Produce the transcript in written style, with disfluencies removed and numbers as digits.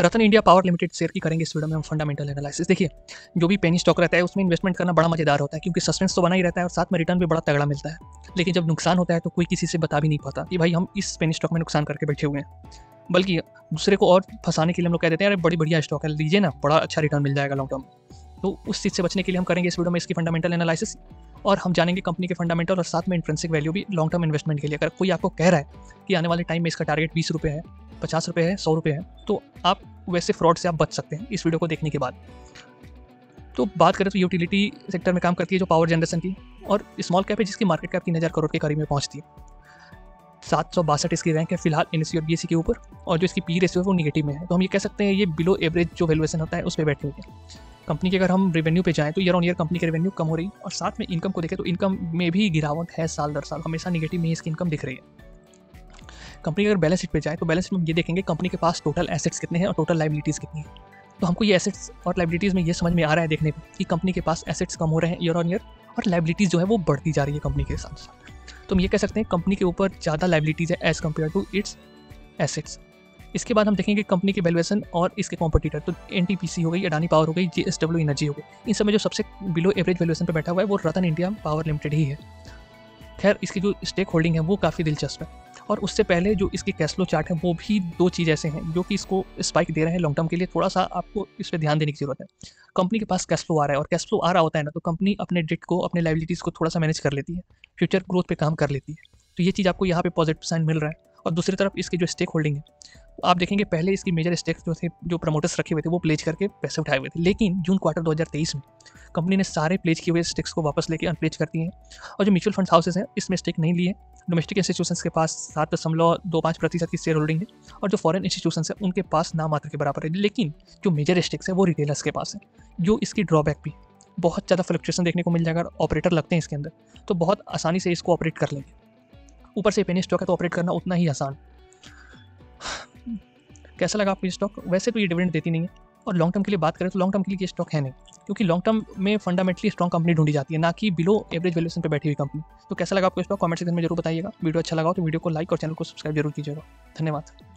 रतन India Power Limited share की करेंगे इस वीडियो में हम फंडामेंटल एनालिसिस। देखिए, जो भी पेनी स्टॉक रहता है उसमें इन्वेस्टमेंट करना बड़ा मजेदार होता है क्योंकि सस्पेंस तो बना ही रहता है और साथ में रिटर्न भी बड़ा तगड़ा मिलता है। लेकिन जब नुकसान होता है तो कोई किसी से बता भी नहीं पाता कि भाई हम इस पेनी स्टॉक में नुकसान करके बैठे हुए हैं, बल्कि दूसरे को और फंसाने के लिए हम लोग कह देते हैं अरे बड़ी बढ़िया स्टॉक है, लीजिए ना, बड़ा अच्छा रिटर्न मिल जाएगा लॉन्ग टर्म। तो उस चीज़ से बचने के लिए हम करेंगे इस वीडियो में इसकी फंडामेंटल एनालिसिस और हम जानेंगे कंपनी के फंडामेंटल और साथ में इंट्रिंसिक वैल्यू भी लॉन्ग टर्म इन्वेस्टमेंट के लिए। अगर कोई आपको कह रहा है कि आने वाले टाइम में इसका टारगेट 20 रुपये है, 50 रुपये है, 100 रुपये है, तो आप वैसे फ्रॉड से आप बच सकते हैं इस वीडियो को देखने के बाद। तो बात करें तो यूटिलिटी सेक्टर में काम करती है जो पावर जनरेशन की, और स्मॉल कैप है जिसकी मार्केट कैप 3000 करोड़ के करीब में पहुंचती है। 762 इसकी रैंक है फिलहाल एनएससी और बीएससी के ऊपर, और जो इसकी पी रेशियो है वो निगेटिव में है। तो हम ये कह सकते हैं ये बिलो एवरेज जो वैल्यूएशन होता है उस पर बैठी हुई है। कंपनी के अगर हम रेवेन्यू पे जाएं तो ईयर ऑन ईयर कंपनी की रेवेन्यू कम हो रही है, और साथ में इनकम को देखें तो इनकम में भी गिरावट है, साल दर साल हमेशा निगेटिव में ही इसकी इनकम दिख रही है। कंपनी अगर बैलेंस शीट पे जाए तो बैलेंस शीट में ये देखेंगे कंपनी के पास टोटल एसेट्स कितने हैं और टोटल लाइबिलिटीज़ कितनी है। तो हमको ये एसेट्स और लाइबिलिटीज़ में ये समझ में आ रहा है देखने में कि कंपनी के पास एसेट्स कम हो रहे हैं ईयर ऑन ईयर, और लाइबिलिटीज़ जो है वो बढ़ती जा रही है कंपनी के साथ साथ। तो हम ये कह सकते हैं कंपनी के ऊपर ज़्यादा लाइबिलिटीज़ है as compare to its assets. इसके बाद हम देखेंगे कंपनी की वैल्यूएशन और इसके कॉम्पिटिटर, तो एनटीपीसी हो गई, अडानी पावर हो गई, जेएसडब्ल्यू एनर्जी हो गई। इन सब में जो सबसे बिलो एवरेज वैल्यूएशन पे बैठा हुआ है वो रतन इंडिया पावर लिमिटेड ही है। खैर, इसकी जो स्टेक होल्डिंग है वो काफ़ी दिलचस्प है, और उससे पहले जो इसकी कैश फ्लो चार्ट है वो भी दो चीज़ ऐसे हैं जो कि इसको स्पाइक दे रहे हैं लॉन्ग टर्म के लिए। थोड़ा सा आपको इस पर ध्यान देने की जरूरत है। कंपनी के पास कैश फ्लो आ रहा है, और कैश फ्लो आ रहा होता है ना तो कंपनी अपने डेट को, अपने लाइबिलिटीज़ को थोड़ा सा मैनेज कर लेती है, फ्यूचर ग्रोथ पे काम कर लेती है। तो ये चीज़ आपको यहाँ पे पॉजिटिव साइन मिल रहा है। और दूसरी तरफ इसकी जो स्टेक होल्डिंग है, आप देखेंगे पहले इसकी मेजर स्टेक्स जो थे, जो प्रमोटर्स रखे हुए थे वो प्लेज करके पैसे उठाए हुए थे, लेकिन जून क्वार्टर 2023 में कंपनी ने सारे प्लेज किए हुए स्टेक्स को वापस लेके अनप्लेज कर दिए हैं। और जो म्यूचुअल फंड हाउसेज हैं इसमें स्टेक नहीं लिए। डोमेस्टिक इंस्टीट्यूशंस के पास 7.25% की शेयर होल्डिंग है, और जो फॉरेन इंस्टीट्यूशंस हैं उनके पास नाम मात्र के बराबर है। लेकिन जो मेजर स्टेक्स है वो रिटेलर्स के पास है, जो इसकी ड्रॉबैक भी बहुत ज़्यादा फ्लक्चुएशन देखने को मिल जाएगा। ऑपरेटर लगते हैं इसके अंदर तो बहुत आसानी से इसको ऑपरेट कर लेंगे। ऊपर से पेनी स्टॉक है तो ऑपरेट करना उतना ही आसान। कैसा लगा आपको ये स्टॉक? वैसे तो ये डिविडेंड देती नहीं है, और लॉन्ग टर्म के लिए बात करें तो लॉन्ग टर्म के लिए ये स्टॉक है नहीं, क्योंकि लॉन्ग टर्म में फंडामेंटली स्ट्रॉन्ग कंपनी ढूंढी जाती है, ना कि बिलो एवरेज वैल्यूएशन पे बैठी हुई कंपनी। तो कैसा लगा आपको स्टॉक? कमेंट सेक्शन में जरूर बताइएगा। वीडियो अच्छा लगा हो तो वीडियो को लाइक और चैनल को सब्सक्राइब जरूर कीजिएगा। धन्यवाद।